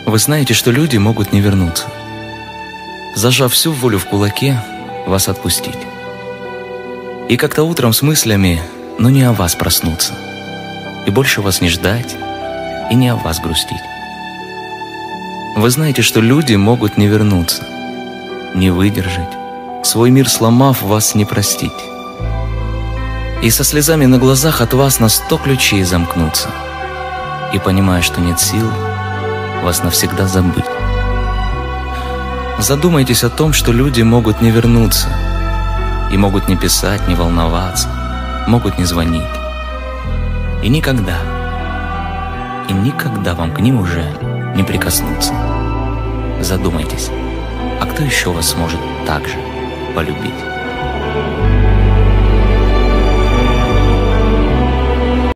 Вы знаете, что люди могут не вернуться, зажав всю волю в кулаке, вас отпустить. И как-то утром с мыслями, но не о вас проснуться, и больше вас не ждать, и не о вас грустить. Вы знаете, что люди могут не вернуться, не выдержать, свой мир сломав, вас не простить. И со слезами на глазах от вас на 100 ключей замкнуться, и понимая, что нет сил вас навсегда забыть. Задумайтесь о том, что люди могут не вернуться, и могут не писать, не волноваться, могут не звонить. И никогда вам к ним уже не прикоснуться. Задумайтесь, а кто еще вас сможет так же полюбить?